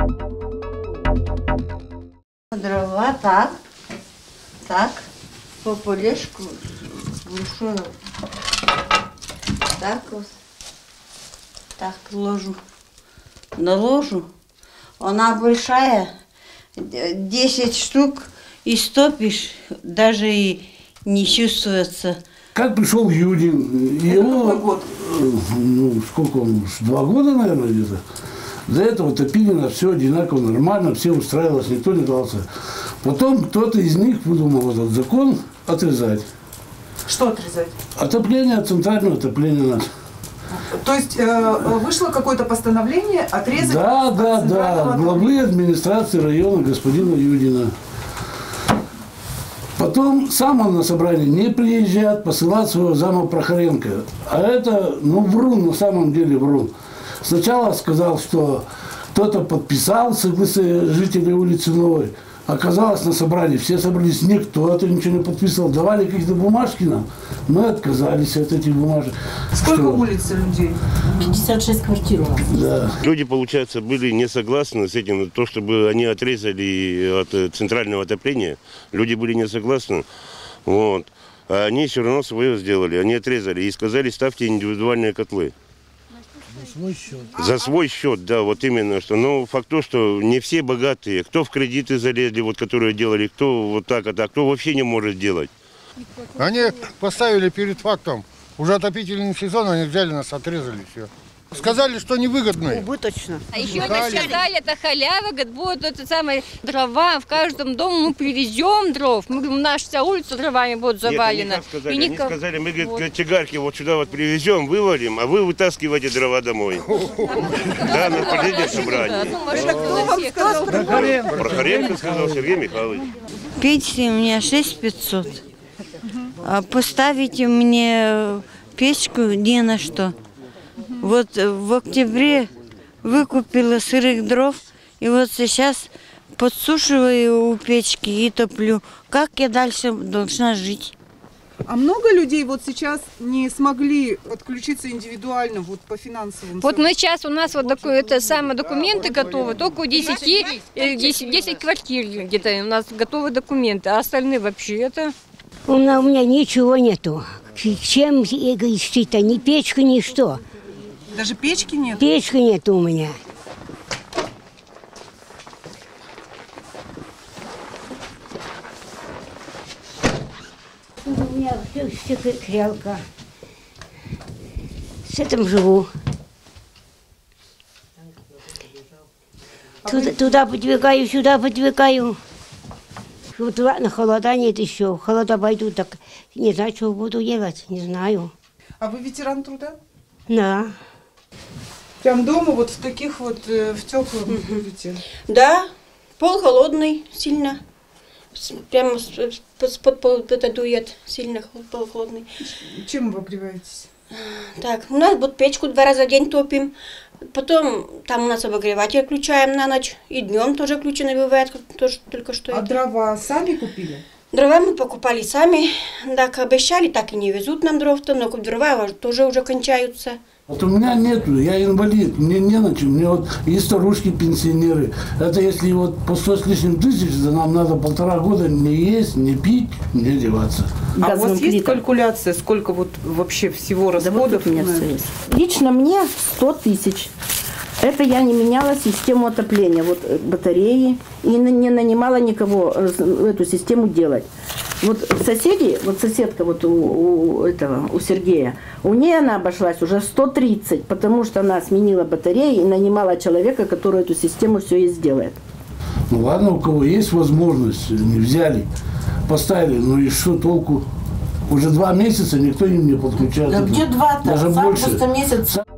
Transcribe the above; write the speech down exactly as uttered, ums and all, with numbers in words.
Дрова так, так, по полежку большую, так вот, так ложу, наложу. Она большая, десять штук, и стопишь, даже и не чувствуется. Как пришел Юдин, его, год? Ну, сколько он, два года, наверное, где-то. До этого топили на все одинаково, нормально, все устраивалось, никто не дрался. Потом кто-то из них выдумал этот закон отрезать. Что отрезать? Отопление, центральное отопление нас. То есть э, вышло какое-то постановление отрезать? Да, да, да, главы администрации района господина Юдина. Потом сам он на собрание не приезжает, посылает своего зама Прохоренко. А это, ну, врун, на самом деле врун. Сначала сказал, что кто-то подписал согласие жителей улицы Новой. Оказалось, на собрании все собрались, никто это ничего не подписывал. Давали какие-то бумажки нам, мы отказались от этих бумажек. Сколько что? улиц людей? пятьдесят шесть квартир у нас. Да. Люди, получается, были не согласны с этим. То, чтобы они отрезали от центрального отопления, люди были не согласны. Вот. А они все равно свое сделали. Они отрезали и сказали, ставьте индивидуальные котлы. За свой счет. За свой счет, да, вот именно что. Но факт то, что не все богатые. Кто в кредиты залезли, вот которые делали, кто вот так, а так, кто вообще не может делать. Они поставили перед фактом. Уже отопительный сезон, они взяли нас, отрезали все. Сказали, что невыгодно. Убыточно. А еще не сказали, это халява, говорит, вот это самое дрова, в каждом доме мы привезем дров. Мы говорим, наша вся улица дровами будет завалена. Нет, они сказали, И они никак... сказали, мы, говорит, вот. Чигарки вот сюда вот привезем, вывалим, а вы вытаскиваете дрова домой. Да, на последнее собрание. Кто вам сказал? Прохоренко сказал Сергей Михайлович. Пенсия у меня шесть тысяч пятьсот. А поставите мне печку не на что. Вот в октябре выкупила сырых дров, и вот сейчас подсушиваю у печки и топлю. Как я дальше должна жить? А много людей вот сейчас не смогли подключиться индивидуально вот по финансовым? Вот мы сейчас, у нас вот такое, это самые документы готовы, только у десяти, десять, десять квартир где-то у нас готовы документы, а остальные вообще это... У меня, у меня ничего нету. Чем ищите? Ни печка, ни что. Даже печки нет? Печки нет у меня. У меня все стеклянка. С этим живу. Туда, туда подвигаю, сюда подвигаю. Вот ладно, холода нет еще. Холода пойдут, так не знаю, что буду делать, не знаю. А вы ветеран труда? Да. Прям дома вот в таких вот, э, в теплом угу. будете? Да, пол холодный сильно. Прямо под пол это дует, сильно пол холодный. Чем вы обогреваетесь? Так, у нас вот печку два раза в день топим. Потом там у нас обогреватель включаем на ночь. И днем тоже включено бывает, тоже только что. А это. дрова сами купили? Дрова мы покупали сами. Так обещали, так и не везут нам дров-то, но дрова тоже уже кончаются. Вот у меня нету, я инвалид, мне не на чем. Мне вот есть старушки, пенсионеры. Это если вот по сто с лишним тысяч, да нам надо полтора года не есть, не пить, не одеваться. А у вас есть калькуляция, сколько вот вообще всего расходов? Да, вот у меня все есть. Лично мне сто тысяч. Это я не меняла систему отопления, вот батареи, и не нанимала никого эту систему делать. Вот соседи, вот соседка вот у, у этого, у Сергея, у нее она обошлась уже сто тридцать, потому что она сменила батареи и нанимала человека, который эту систему все и сделает. Ну ладно, у кого есть возможность, не взяли, поставили, ну и что толку? Уже два месяца никто им не подключает. Да где два-то? Даже С больше. августа месяца.